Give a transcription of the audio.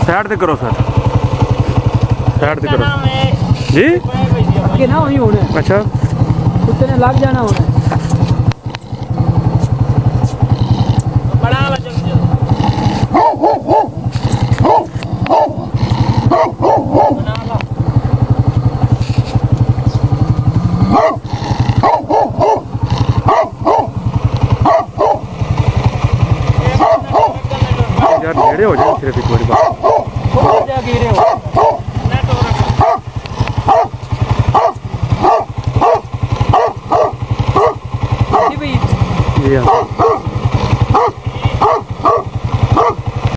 Side से करो sir, side से करो जी। आगे ना वही होने। अच्छा कुत्ते ने लग जाना होने। बड़ा वाला चल जाओ। यार नेड़े हो जाए सिर्फ एक बार। गिरे हो।